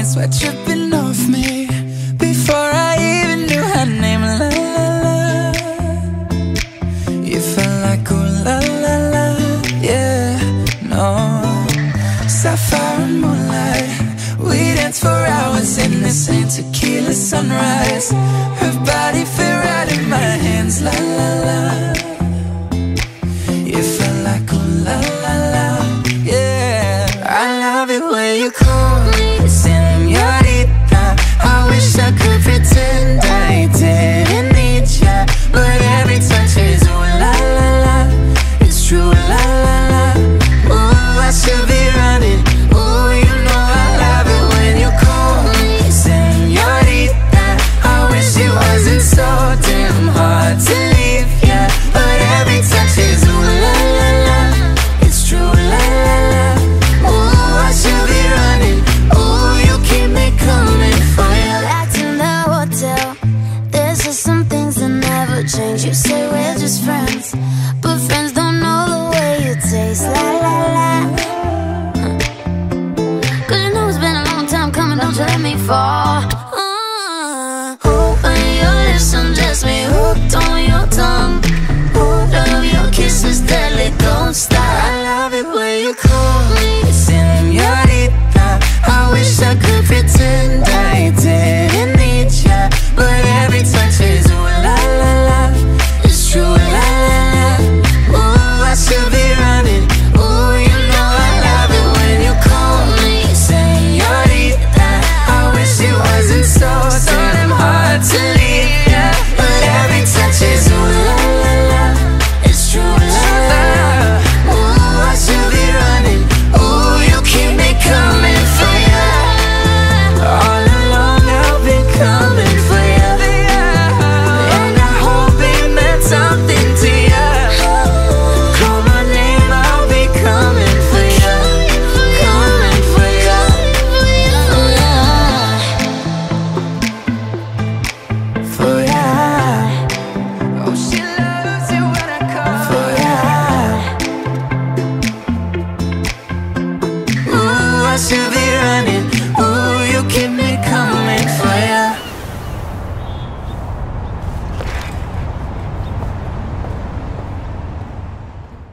sweat dripping off me before I even knew her name. La la la, you felt like ooh la la la, yeah, no. Sapphire and moonlight, we danced for hours in the same tequila sunrise. Her body fit right in my hands, la la la. You felt like ooh la la la, yeah. I love it when you call me señorita. I wish I could pretend I didn't need ya, but every touch is ooh la la la. It's true, la la la. Ooh, I should be running. Ooh, you know I love it when you call me señorita. I wish it wasn't so damn hard to leave ya, but every touch is ooh la la la. It's true, la la la. Ooh, I should be running. Ooh, you keep me coming for ya. Back in the hotel, there's just some things that never change. You say we're just friends, but friends don't know the way you taste. La la la. Cause you know it's been a long time coming, don't you let me fall. When your lips undress me, hooked on your tongue. Love your kisses deadly, don't stop. I love it when you call